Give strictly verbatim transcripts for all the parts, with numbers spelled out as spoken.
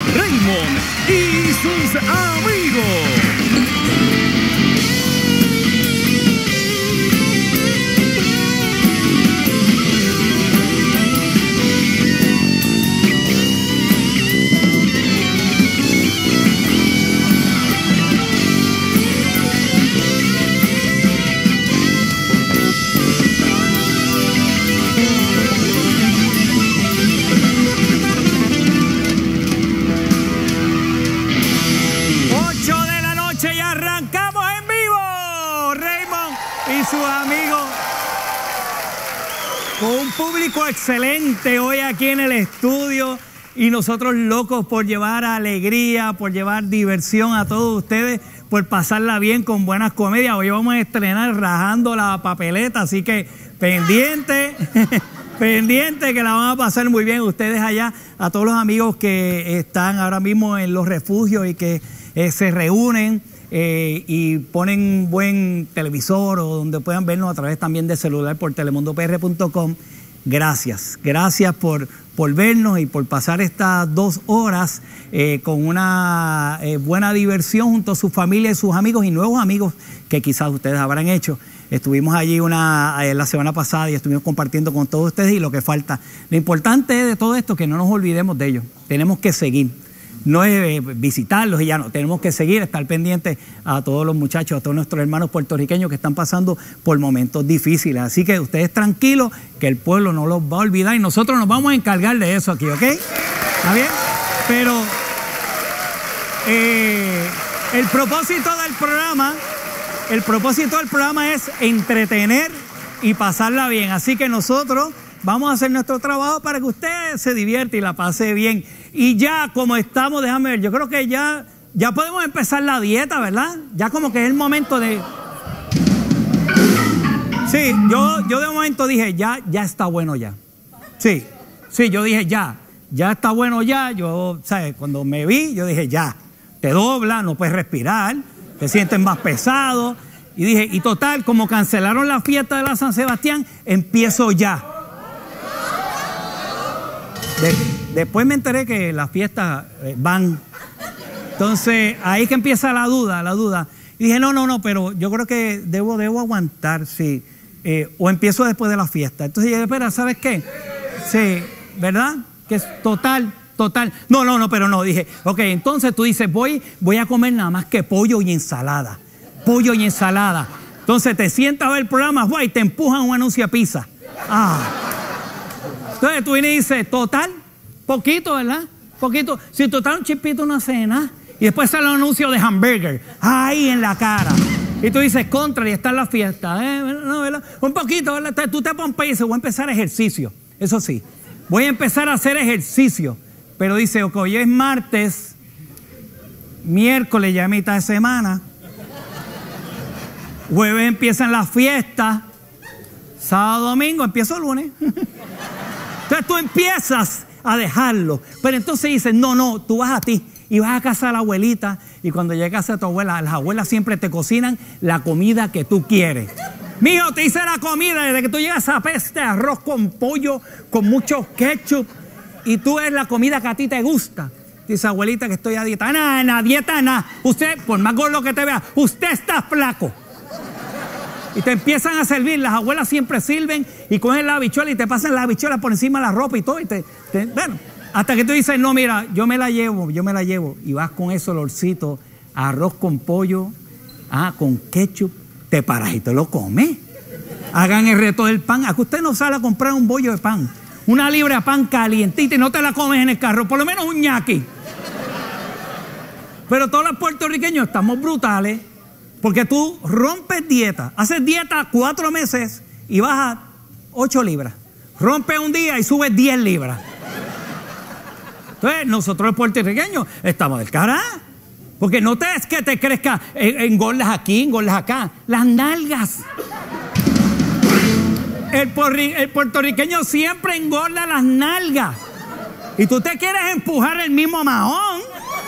Raymond y sus amigos. Con un público excelente hoy aquí en el estudio y nosotros locos por llevar alegría, por llevar diversión a todos ustedes, por pasarla bien con buenas comedias. Hoy vamos a estrenar Rajando la Papeleta, así que pendiente, pendiente que la van a pasar muy bien ustedes allá. A todos los amigos que están ahora mismo en los refugios y que eh, se reúnen eh, y ponen buen televisor o donde puedan vernos a través también de celular por telemundo p r punto com. Gracias, gracias por, por vernos y por pasar estas dos horas eh, con una eh, buena diversión junto a su familia y sus amigos y nuevos amigos que quizás ustedes habrán hecho. Estuvimos allí una, eh, la semana pasada y estuvimos compartiendo con todos ustedes y lo que falta. Lo importante de todo esto es que no nos olvidemos de ellos. Tenemos que seguir. No es eh, visitarlos y ya no, tenemos que seguir, estar pendientes a todos los muchachos, a todos nuestros hermanos puertorriqueños que están pasando por momentos difíciles. Así que ustedes tranquilos, que el pueblo no los va a olvidar y nosotros nos vamos a encargar de eso aquí, ¿ok? ¿Está bien? Pero eh, el propósito del programa, el propósito del programa es entretener y pasarla bien. Así que nosotros vamos a hacer nuestro trabajo para que usted se divierta y la pase bien. Y ya como estamos, déjame ver, yo creo que ya, ya podemos empezar la dieta, ¿verdad? Ya como que es el momento de... Sí, yo, yo de momento dije, ya, ya está bueno ya. Sí, sí, yo dije, ya, ya está bueno ya. Yo, ¿sabes? Cuando me vi, yo dije, ya, te dobla, no puedes respirar, te sientes más pesado. Y dije, y total, como cancelaron la fiesta de la San Sebastián, empiezo ya. De, después me enteré que las fiestas eh, van. Entonces, ahí que empieza la duda, la duda. Y dije, no, no, no, pero yo creo que debo, debo aguantar, sí. Eh, o empiezo después de la fiesta. Entonces, yo, espera, ¿sabes qué? Sí, ¿verdad? Que es total, total. No, no, no, pero no. Dije, ok, entonces tú dices, voy, voy a comer nada más que pollo y ensalada. Pollo y ensalada. Entonces, te sientas a ver el programa, guay, y te empujan un anuncio a pizza. Ah. Entonces tú vienes y dices, total, poquito, ¿verdad? Poquito. Si total un chipito no hace nada. Y después sale un anuncio de hamburger, ahí en la cara. Y tú dices, contra, y está en la fiesta. ¿eh? No, ¿verdad? Un poquito, ¿verdad? Tú te pones y dices, voy a empezar ejercicio. Eso sí, voy a empezar a hacer ejercicio. Pero dice, ok, hoy es martes, miércoles ya es mitad de semana, jueves empiezan las fiestas, sábado, domingo, empiezo el lunes. Entonces tú empiezas a dejarlo. Pero entonces dices, no, no, tú vas a ti y vas a casa de la abuelita. Y cuando llegas a tu abuela, las abuelas siempre te cocinan la comida que tú quieres. Mijo, te hice la comida desde que tú llegas a peste, arroz con pollo, con mucho ketchup. Y tú es la comida que a ti te gusta. Dice, abuelita, que estoy a dieta. Nada, nada, dieta, nada. Usted, por más gordo que te vea, usted está flaco. Y te empiezan a servir, las abuelas siempre sirven y cogen la habichuela y te pasan la habichuela por encima de la ropa y todo. Y te, te, bueno, hasta que tú dices, no, mira, yo me la llevo, yo me la llevo. Y vas con ese olorcito, arroz con pollo, ah, con ketchup, te paras y te lo comes. Hagan el reto del pan. ¿A que usted no sale a comprar un bollo de pan? Una libra de pan calientita y no te la comes en el carro, por lo menos un ñaqui. Pero todos los puertorriqueños estamos brutales. Porque tú rompes dieta, haces dieta cuatro meses y bajas ocho libras. Rompes un día y subes diez libras. Entonces, nosotros los puertorriqueños estamos del carajo. Porque no te es que te crezca, engordas aquí, engordas acá. Las nalgas. El, porri, el puertorriqueño siempre engorda las nalgas. Y tú te quieres empujar el mismo mahón.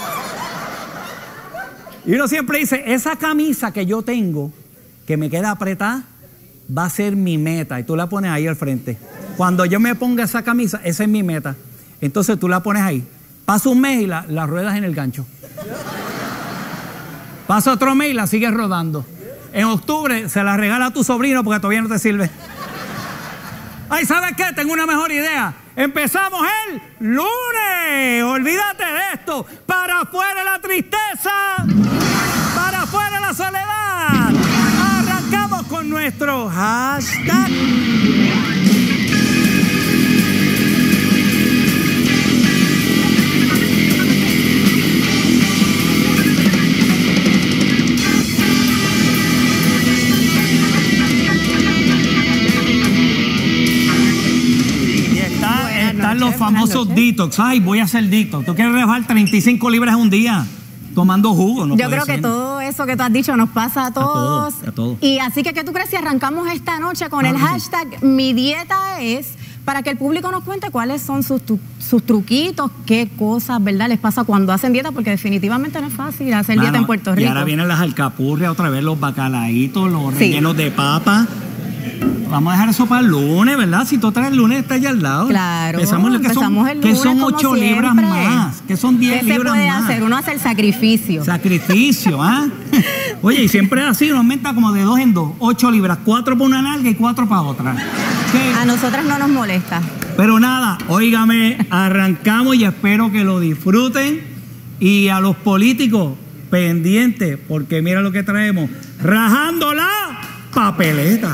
Y uno siempre dice, esa camisa que yo tengo, que me queda apretada, va a ser mi meta. Y tú la pones ahí al frente. Cuando yo me ponga esa camisa, esa es mi meta. Entonces tú la pones ahí. Pasa un mes y la, la ruedas en el gancho. Pasa otro mes y la sigues rodando. En octubre se la regala a tu sobrino porque todavía no te sirve. Ay, ¿sabes qué? Tengo una mejor idea. Empezamos el lunes. Olvídate de esto. Para afuera la tristeza. Para afuera la soledad. Arrancamos con nuestro hashtag. Los famosos detox. Ay, voy a hacer detox. ¿Tú quieres rebajar treinta y cinco libras en un día tomando jugo? No Yo creo ser. que todo eso que tú has dicho nos pasa a todos. A todos, a todos. Y así que, ¿qué tú crees si arrancamos esta noche con claro el hashtag sí. Mi dieta es, para que el público nos cuente cuáles son sus, sus truquitos, qué cosas, ¿verdad?, les pasa cuando hacen dieta, porque definitivamente no es fácil hacer bueno, dieta en Puerto Rico. Y ahora vienen las alcapurrias otra vez, los bacalaitos, los sí. rellenos de papa. Vamos a dejar eso para el lunes, ¿verdad? Si tú traes el lunes, está allá al lado. Claro, empezamos, empezamos que son, el lunes que son ocho libras más, que son diez libras más. ¿Qué se puede hacer? Uno hace el sacrificio. Sacrificio, ¿ah? ¿eh? Oye, y siempre es así, uno aumenta como de dos en dos, ocho libras, cuatro para una nalga y cuatro para otra. ¿Qué? A nosotras no nos molesta. Pero nada, óigame, arrancamos y espero que lo disfruten. Y a los políticos, pendientes, porque mira lo que traemos, rajando la papeleta.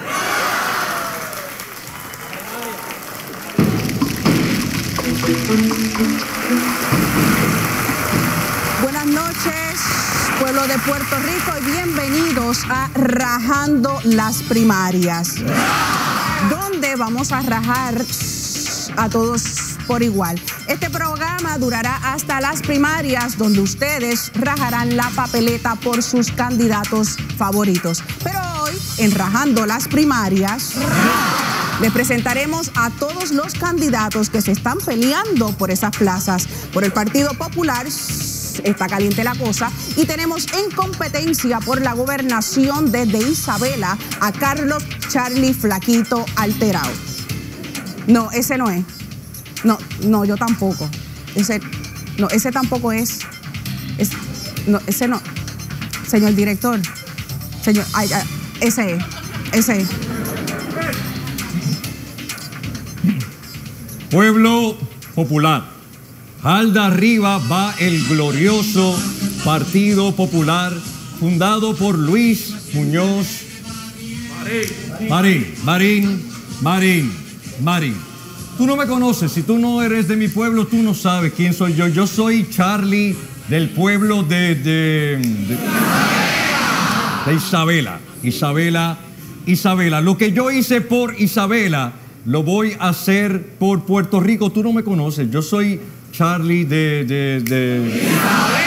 Buenas noches, pueblo de Puerto Rico, y bienvenidos a Rajando las Primarias, donde vamos a rajar a todos por igual. Este programa durará hasta las primarias, donde ustedes rajarán la papeleta por sus candidatos favoritos. Pero hoy, en Rajando las Primarias, les presentaremos a todos los candidatos que se están peleando por esas plazas. Por el Partido Popular está caliente la cosa, y tenemos en competencia por la gobernación desde Isabela a Carlos Charlie Flaquito Alterado. No, ese no es. No, no, yo tampoco. Ese, no, ese tampoco es. es no, ese no. Señor director. Señor, ay, ay, ese es. Ese es. Pueblo Popular, alda arriba va el glorioso Partido Popular, fundado por Luis Muñoz Marín, Marín, Marín, Marín. Tú no me conoces, si tú no eres de mi pueblo, tú no sabes quién soy yo. Yo soy Charlie del pueblo de, de, de, de Isabela, Isabela, Isabela. Lo que yo hice por Isabela, lo voy a hacer por Puerto Rico. Tú no me conoces. Yo soy Charlie de... de, de... ¡Isabela!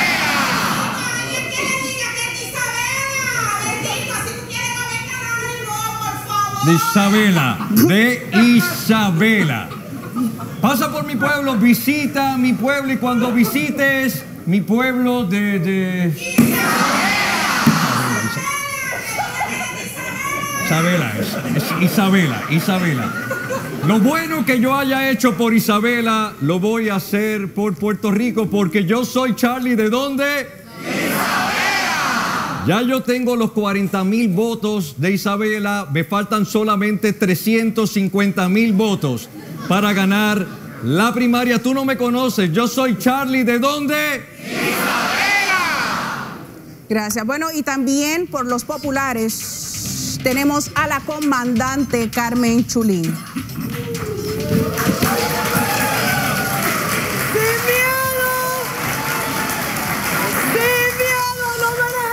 De Isabela, de Isabela. Pasa por mi pueblo, visita mi pueblo, y cuando visites mi pueblo de... de... Isabela, es, es Isabela, Isabela. Lo bueno que yo haya hecho por Isabela, lo voy a hacer por Puerto Rico, porque yo soy Charlie, ¿de dónde? ¡De Isabela! Ya yo tengo los cuarenta mil votos de Isabela, me faltan solamente trescientos cincuenta mil votos para ganar la primaria. Tú no me conoces, yo soy Charlie, ¿de dónde? ¡De Isabela! Gracias. Bueno, y también por los populares tenemos a la comandante Carmen Chulín. ¡Sin miedo! ¡Sin miedo! ¡No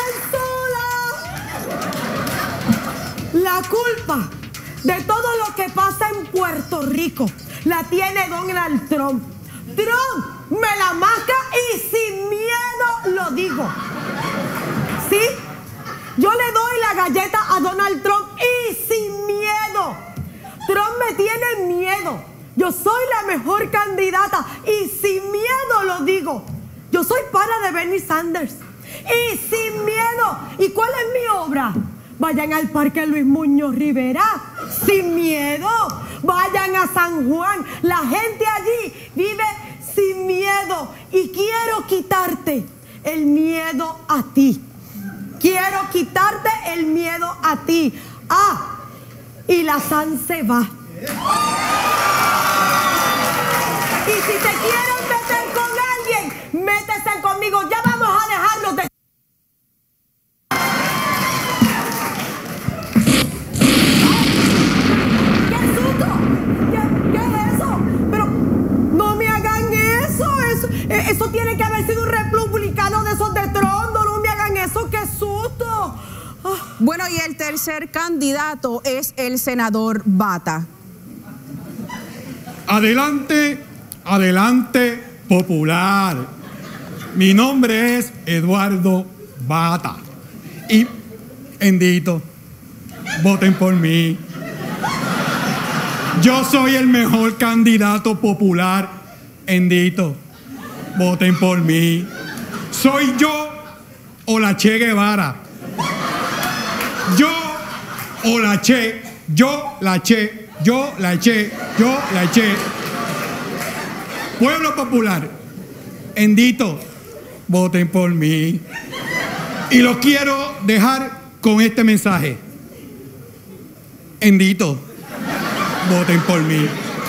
me dejen sola! La culpa de todo lo que pasa en Puerto Rico la tiene Donald Trump. Trump me la marca y sin miedo lo digo. ¿Sí? Yo le doy la galleta a Donald Trump y sin miedo. Trump me tiene miedo. Yo soy la mejor candidata y sin miedo lo digo. Yo soy pana de Bernie Sanders y sin miedo. ¿Y cuál es mi obra? Vayan al Parque Luis Muñoz Rivera, sin miedo. Vayan a San Juan. La gente allí vive sin miedo y quiero quitarte el miedo a ti. Quiero quitarte el miedo a ti. Ah, y la San se va. Y si te quieren meter con alguien, métese conmigo. Ya vamos a dejarlo de... ¡Qué susto! ¿Qué, qué es eso? Pero no me hagan eso. Eso, eso tiene que haber sido un republicano de esos de Trump. No, no me hagan eso. ¡Qué susto! Oh. Bueno, y el tercer candidato es el senador Bata. Adelante, adelante, popular. Mi nombre es Eduardo Bata. Y, bendito, voten por mí. Yo soy el mejor candidato popular. Bendito, voten por mí. Soy yo o la Che Guevara. Yo o la Che, yo la Che, yo la Che, yo la Che. Pueblo popular, bendito, voten por mí. Y lo quiero dejar con este mensaje. Bendito, voten por mí.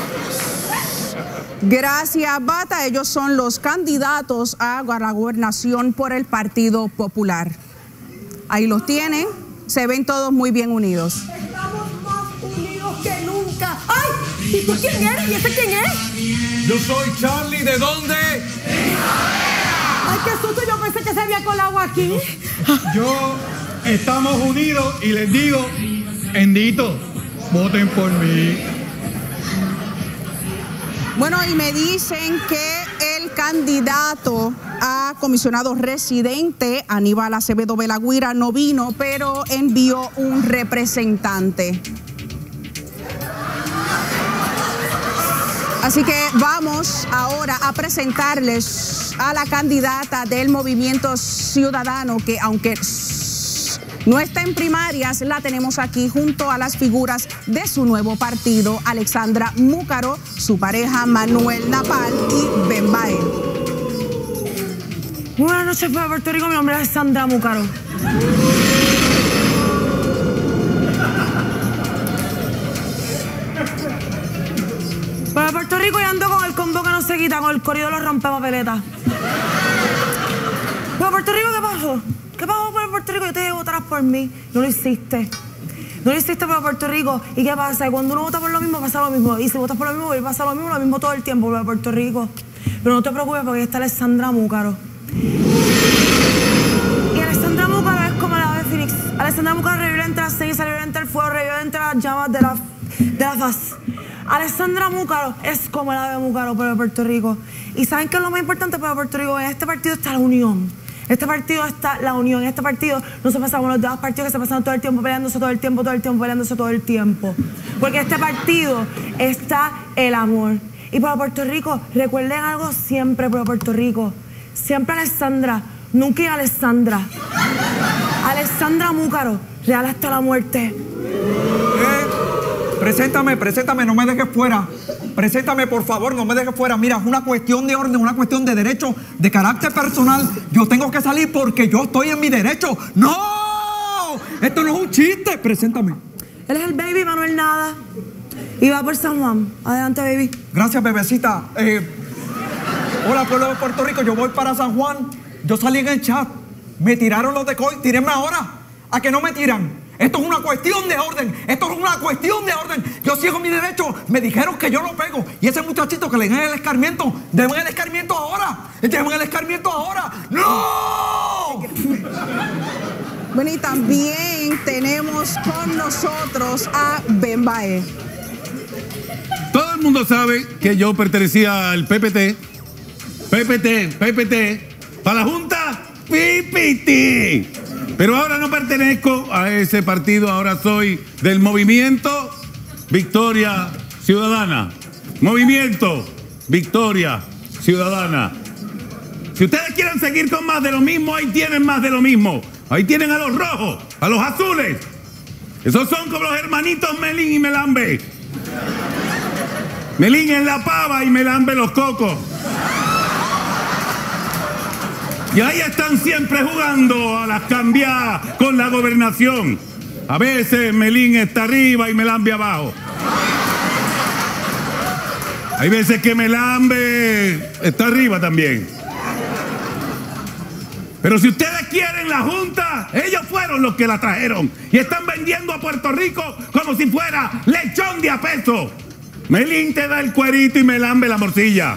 Gracias, Bata. Ellos son los candidatos a la gobernación por el Partido Popular. Ahí los tienen. Se ven todos muy bien unidos. Estamos más unidos que nunca. ¡Ay! ¿Y tú quién eres? ¿Y ese quién es? Yo soy Charlie, ¿de dónde? Ay, qué susto, yo pensé que se había colado aquí. Yo estamos unidos y les digo, bendito, voten por mí. Bueno, y me dicen que el candidato a comisionado residente, Aníbal Acevedo Belagüira, no vino, pero envió un representante. Así que vamos ahora a presentarles a la candidata del Movimiento Ciudadano, que aunque no está en primarias, la tenemos aquí junto a las figuras de su nuevo partido, Alexandra Múcaro, su pareja Manuel Napal y Ben Bae. Buenas noches, para Puerto Rico. Mi nombre es Alexandra Múcaro. Para Puerto Rico yo ando con el combo que no se quita, con el corrido de los rompepapeletas. Para Puerto Rico, ¿qué pasó? ¿Qué pasó por Puerto Rico? Yo te dije que votaras por mí. No lo hiciste. No lo hiciste por Puerto Rico. ¿Y qué pasa? Cuando uno vota por lo mismo, pasa lo mismo. Y si votas por lo mismo, pasa lo mismo, lo mismo todo el tiempo por Puerto Rico. Pero no te preocupes porque está Alexandra Múcaro. Y Alexandra Múcaro es como la ave Fénix. Alexandra Múcaro revive entre las cenizas, revive entre el fuego, revive entre las llamas de la, de la faz. Alexandra Múcaro es como la ave Múcaro para Puerto Rico. ¿Y saben qué es lo más importante para Puerto Rico? En este partido está la unión. Este partido está la unión. En este partido no se pasa como los demás partidos que se pasan todo el tiempo peleándose todo el tiempo, todo el tiempo, peleándose todo el tiempo. Porque en este partido está el amor. Y para Puerto Rico, recuerden algo siempre para Puerto Rico. Siempre Alexandra, nunca Alexandra. Alexandra Múcaro, real hasta la muerte. Eh, preséntame, preséntame, no me dejes fuera. Preséntame, por favor, no me dejes fuera. Mira, es una cuestión de orden, una cuestión de derecho, de carácter personal. Yo tengo que salir porque yo estoy en mi derecho. ¡No! Esto no es un chiste. Preséntame. Él es el baby Manuel Nada. Y va por San Juan. Adelante, baby. Gracias, bebecita. Eh, hola, pueblo de Puerto Rico. Yo voy para San Juan. Yo salí en el chat. Me tiraron los de C O I. Tírenme ahora. ¿A que no me tiran? Esto es una cuestión de orden. Esto es una cuestión de orden. Yo sigo mi derecho. Me dijeron que yo lo pego. Y ese muchachito que le den el escarmiento, deben el escarmiento ahora. Deben el escarmiento ahora. ¡No! Bueno, y también tenemos con nosotros a Ben Bae. Todo el mundo sabe que yo pertenecía al P P T. P P T, P P T. Para la Junta, P P T. Pero ahora no pertenezco a ese partido, ahora soy del Movimiento Victoria Ciudadana. Movimiento Victoria Ciudadana. Si ustedes quieren seguir con más de lo mismo, ahí tienen más de lo mismo. Ahí tienen a los rojos, a los azules. Esos son como los hermanitos Melín y Melambe. Melín en la pava y Melambe los cocos. Y ahí están siempre jugando a las cambiadas con la gobernación. A veces Melín está arriba y Melambe abajo. Hay veces que Melambe está arriba también. Pero si ustedes quieren la Junta, ellos fueron los que la trajeron. Y están vendiendo a Puerto Rico como si fuera lechón de a peso. Melín te da el cuerito y Melambe la morcilla.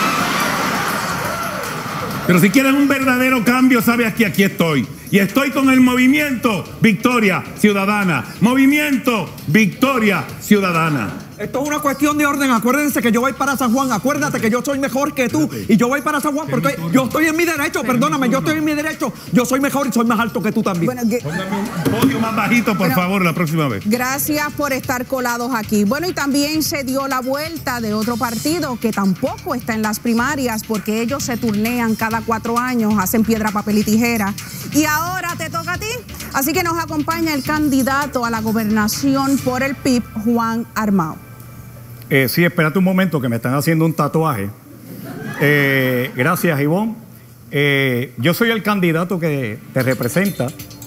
Pero si quieren un verdadero cambio, sabes que aquí estoy. Y estoy con el movimiento Victoria Ciudadana. Movimiento Victoria Ciudadana. Esto es una cuestión de orden. Acuérdense que yo voy para San Juan. Acuérdate que yo soy mejor que tú. Y yo voy para San Juan porque yo estoy en mi derecho. Perdóname, yo estoy en mi derecho. Yo soy mejor y soy más alto que tú también. Bueno, que- Póngame un podio más bajito, por Bueno, favor, la próxima vez. Gracias por estar colados aquí. Bueno, y también se dio la vuelta de otro partido que tampoco está en las primarias porque ellos se turnean cada cuatro años, hacen piedra, papel y tijera. Y ahora te toca a ti. Así que nos acompaña el candidato a la gobernación por el P I B, Juan Armao. Eh, sí, espérate un momento que me están haciendo un tatuaje. Eh, gracias, Ivonne. Eh, yo soy el candidato que te representa.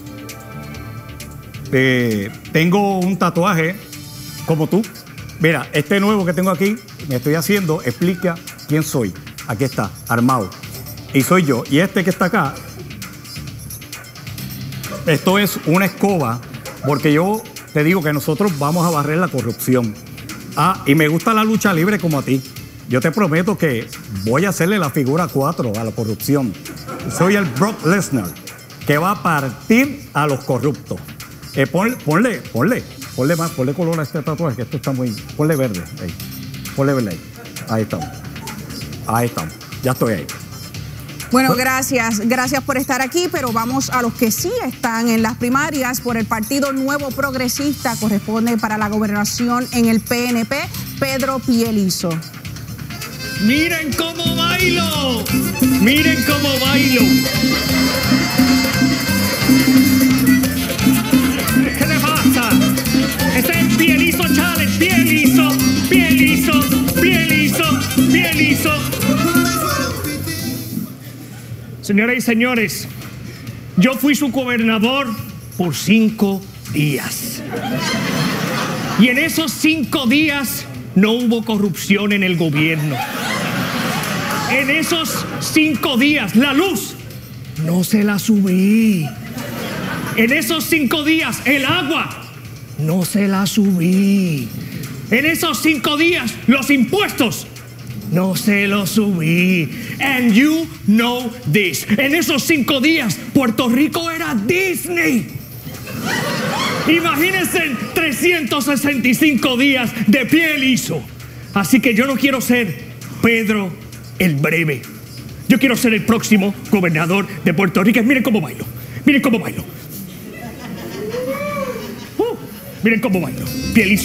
Eh, tengo un tatuaje como tú. Mira, este nuevo que tengo aquí, me estoy haciendo, explica quién soy. Aquí está, Armao. Y soy yo. Y este que está acá, esto es una escoba, porque yo te digo que nosotros vamos a barrer la corrupción. Ah, y me gusta la lucha libre como a ti. Yo te prometo que voy a hacerle la figura cuatro a la corrupción. Soy el Brock Lesnar, que va a partir a los corruptos. Eh, ponle, ponle, ponle, ponle más, ponle color a este tatuaje, que esto está muy... Ponle verde, ahí. Ponle verde ahí. Ahí estamos. Ahí estamos. Ya estoy ahí. Bueno, gracias, gracias por estar aquí, pero vamos a los que sí están en las primarias por el Partido Nuevo Progresista, corresponde para la gobernación en el P N P, Pedro Pielizo. Miren cómo bailo, miren cómo bailo. ¿Qué te pasa? Este es Pielizo Challenge, Pielizo, Pielizo, Pielizo, Pielizo. Señoras y señores, yo fui su gobernador por cinco días. Y en esos cinco días no hubo corrupción en el gobierno. En esos cinco días la luz no se la subí. En esos cinco días el agua no se la subí. En esos cinco días los impuestos no se los subí. And you know this. En esos cinco días, Puerto Rico era Disney. Imagínense trescientos sesenta y cinco días de pie liso. Así que yo no quiero ser Pedro el Breve. Yo quiero ser el próximo gobernador de Puerto Rico. Miren cómo bailo. Miren cómo bailo. Uh, miren cómo bailo. Pie liso.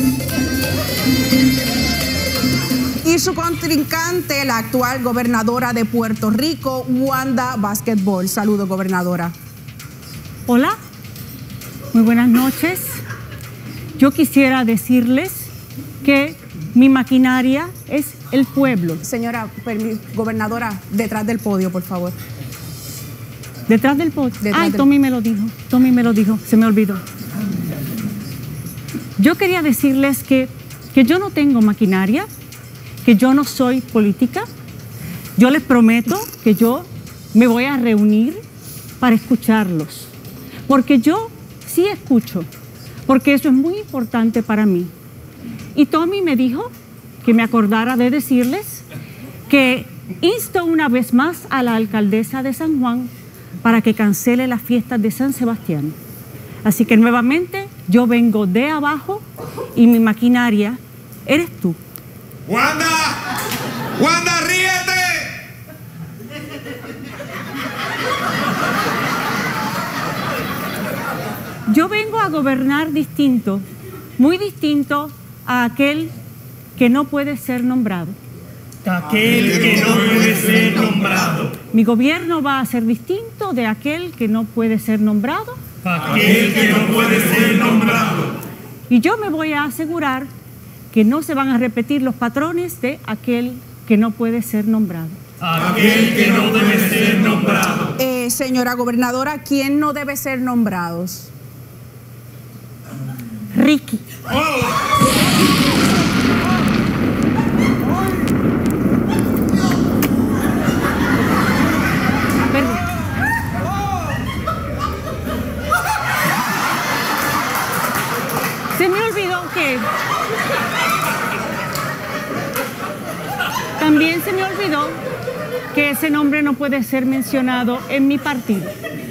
Y su contrincante, la actual gobernadora de Puerto Rico, Wanda Vázquez Bol. Saludos, gobernadora. Hola, muy buenas noches. Yo quisiera decirles que mi maquinaria es el pueblo. Señora gobernadora, detrás del podio, por favor. ¿Detrás del podio? Detrás Ay, del... Tommy me lo dijo, Tommy me lo dijo, se me olvidó. Yo quería decirles que, que yo no tengo maquinaria, que yo no soy política. Yo les prometo que yo me voy a reunir para escucharlos, porque yo sí escucho, porque eso es muy importante para mí. Y Tommy me dijo que me acordara de decirles que insto una vez más a la alcaldesa de San Juan para que cancele las fiestas de San Sebastián. Así que nuevamente yo vengo de abajo y mi maquinaria eres tú. ¡Wanda! ¡Wanda, ríete! Yo vengo a gobernar distinto, muy distinto a aquel que no puede ser nombrado. Aquel que no puede ser nombrado. Mi gobierno va a ser distinto de aquel que no puede ser nombrado. Aquel que no puede ser nombrado. Y yo me voy a asegurar que no se van a repetir los patrones de aquel que no puede ser nombrado. Aquel que no debe ser nombrado. Señora gobernadora, ¿quién no debe ser nombrados? Ricky. Perdón. Se me olvidó que... También se me olvidó que ese nombre no puede ser mencionado en mi partido.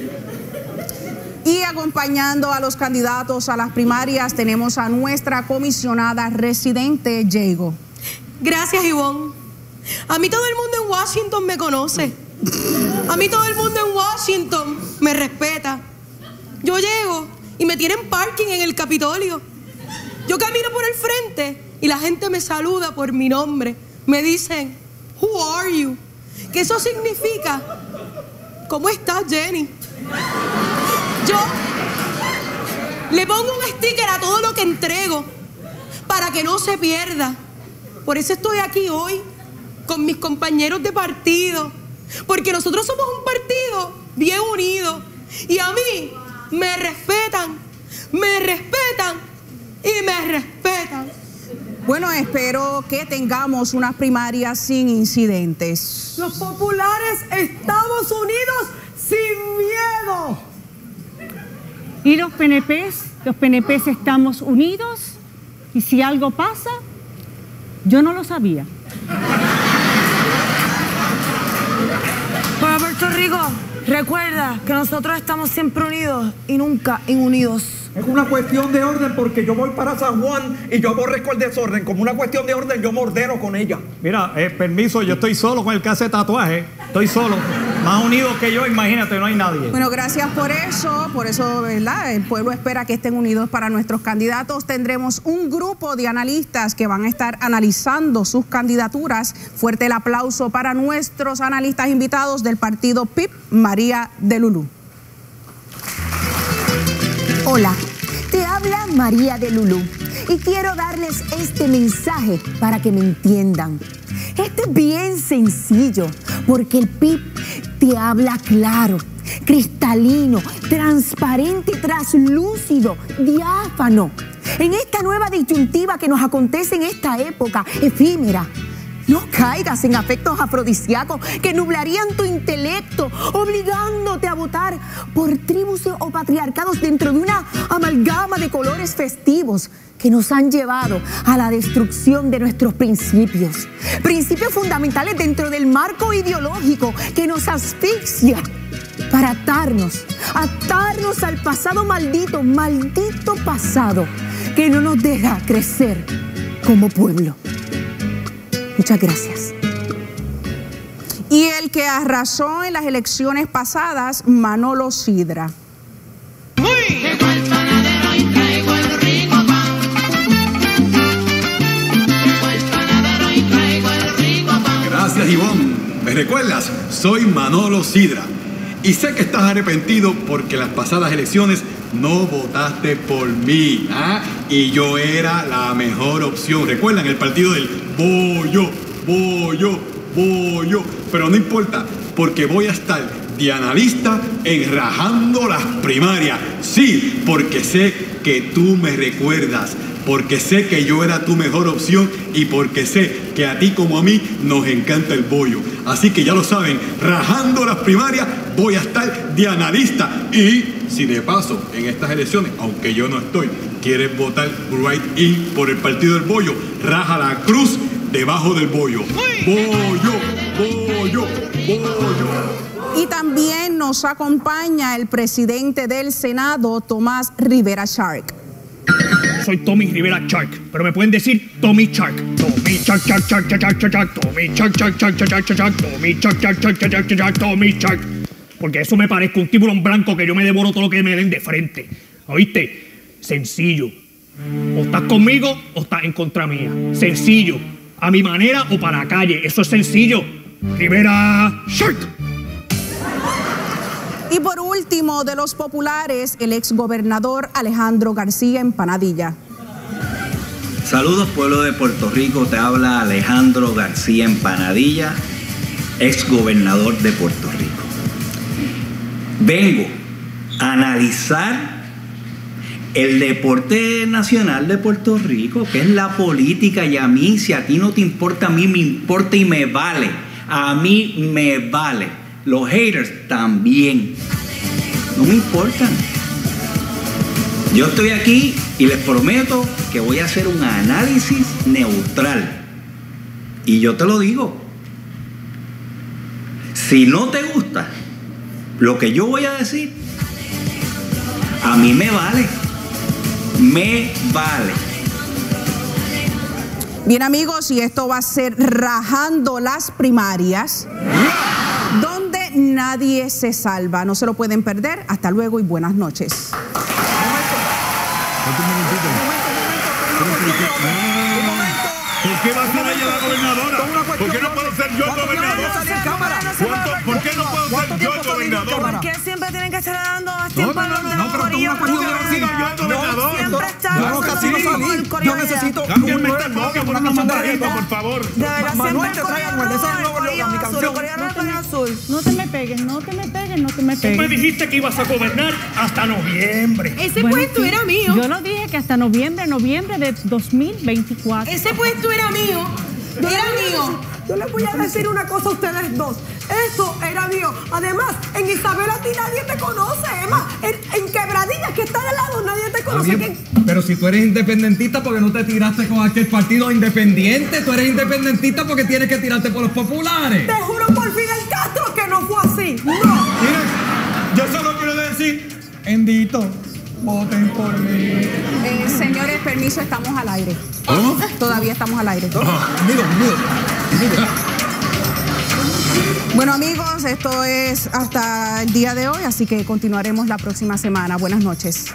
Y acompañando a los candidatos a las primarias tenemos a nuestra comisionada residente, Diego. Gracias, Ivonne. A mí todo el mundo en Washington me conoce. A mí todo el mundo en Washington me respeta. Yo llego y me tienen parking en el Capitolio. Yo camino por el frente y la gente me saluda por mi nombre. Me dicen, who are you? Que eso significa, ¿cómo estás, Jenny? Yo le pongo un sticker a todo lo que entrego para que no se pierda. Por eso estoy aquí hoy con mis compañeros de partido, porque nosotros somos un partido bien unido y a mí me respetan, me respetan y me respetan. Bueno, espero que tengamos unas primarias sin incidentes. Los populares estamos unidos sin miedo. Y los P N Pes, los P N Pes estamos unidos y si algo pasa, yo no lo sabía. Para Puerto Rico, recuerda que nosotros estamos siempre unidos y nunca inunidos. Es una cuestión de orden porque yo voy para San Juan y yo aborrezco el desorden. Como una cuestión de orden, yo me ordeno con ella. Mira, eh, permiso, yo estoy solo con el que hace tatuaje. Estoy solo. Más unidos que yo, imagínate, no hay nadie. Bueno, gracias por eso. Por eso, ¿verdad? El pueblo espera que estén unidos para nuestros candidatos. Tendremos un grupo de analistas que van a estar analizando sus candidaturas. Fuerte el aplauso para nuestros analistas invitados del partido P I P, María de Lulú. Hola, te habla María de Lulú y quiero darles este mensaje para que me entiendan. Este es bien sencillo porque el P I P te habla claro, cristalino, transparente, traslúcido, diáfano. En esta nueva disyuntiva que nos acontece en esta época efímera, no caigas en afectos afrodisíacos que nublarían tu intelecto, obligándote a votar por tribus o patriarcados dentro de una amalgama de colores festivos que nos han llevado a la destrucción de nuestros principios. Principios fundamentales dentro del marco ideológico que nos asfixia para atarnos, atarnos al pasado maldito, maldito pasado que no nos deja crecer como pueblo. Muchas gracias. Y el que arrasó en las elecciones pasadas, Manolo Sidra. Llegó el panadero y traigo el rico pan. Llegó el panadero y traigo el rico pan. Gracias, Ivonne. ¿Me recuerdas? Soy Manolo Sidra. Y sé que estás arrepentido porque en las pasadas elecciones no votaste por mí. ¿Ah? Y yo era la mejor opción. ¿Recuerdan el partido del bollo, bollo, bollo? Pero no importa, porque voy a estar de analista en Rajando las Primarias. Sí, porque sé que tú me recuerdas, porque sé que yo era tu mejor opción y porque sé que a ti como a mí nos encanta el bollo. Así que ya lo saben, Rajando las Primarias voy a estar de analista. Y si de paso en estas elecciones, aunque yo no estoy, quieres votar right in por el partido del bollo, raja la cruz debajo del bollo. Bollo, bollo, bollo. Y también nos acompaña el presidente del Senado, Tomás Rivera Shark. Soy Tommy Rivera Shark, pero me pueden decir Tommy Shark. Tommy Shark, Shark, Shark, Shark, Shark, Shark, Tommy Shark, Shark, Shark, Shark, Shark, Shark, Tommy Shark, Shark, Shark, Shark, Shark, Shark, Tommy Shark. Porque eso me parezca un tiburón blanco que yo me devoro todo lo que me den de frente. ¿Oíste? Sencillo. O estás conmigo o estás en contra mía. Sencillo. A mi manera o para la calle. Eso es sencillo. Rivera Shark. Y por último, de los populares, el exgobernador Alejandro García Empanadilla. Saludos, pueblo de Puerto Rico, te habla Alejandro García Empanadilla, exgobernador de Puerto Rico. vengo a analizar el deporte nacional de Puerto Rico, que es la política, y a mí, si a ti no te importa, a mí me importa y me vale. A mí me vale. Los haters también. No me importan. Yo estoy aquí y les prometo que voy a hacer un análisis neutral. Y yo te lo digo. Si no te gusta lo que yo voy a decir, a mí me vale. Me vale. Bien, amigos, y esto va a ser Rajando las Primarias, donde nadie se salva. No se lo pueden perder. Hasta luego y buenas noches. ¿Por qué va a ser ella la gobernadora? ¿Por qué no puedo ser yo el gobernador? ¿Por qué no puedo ser yo el gobernador? ¿Por qué siempre tienen que estar dando más No, tiempo no, no, a los no, pero demás? esto es una cuestión de haber sido yo el gobernador. Siempre está Yo no casi no salí. Yo necesito Cámbienme esta copia por una canción, por favor. De verdad, Manuel, siempre te trae Anuel, ese es el nuevo Corea logo, mi azul, canción. Corea No te, Corea azul. no te me pegues, no te me pegues, no te me Tú me pegues. dijiste que ibas a gobernar hasta noviembre. Ese Bueno, puesto sí, era mío. Yo lo dije que hasta noviembre, noviembre de dos mil veinticuatro. Ese puesto era mío. Era mío. Yo les voy a decir una cosa a ustedes dos. Eso era mío. Además, en Isabel a ti nadie te conoce, Emma. En, en Quebradillas, que está al lado, nadie te conoce. Está bien, ¿Quién? pero si tú eres independentista, ¿por qué no te tiraste con aquel partido independiente? Tú eres independentista porque tienes que tirarte por los populares. Te juro por Fidel Castro que no fue así. No. Miren, yo solo quiero decir, Endito, voten por mí. Eh, señores, permiso, estamos al aire. ¿Cómo? Todavía estamos al aire. Amigo, amigo. Bueno, amigos, esto es hasta el día de hoy, así que continuaremos la próxima semana. Buenas noches.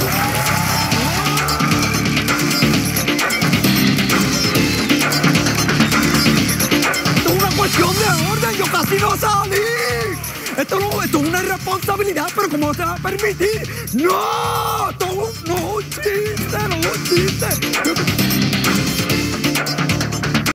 Esto es una cuestión de orden, yo casi no salí. Esto, no, esto es una irresponsabilidad, pero ¿cómo se va a permitir? ¡No! Esto no es un chiste, no es un chiste.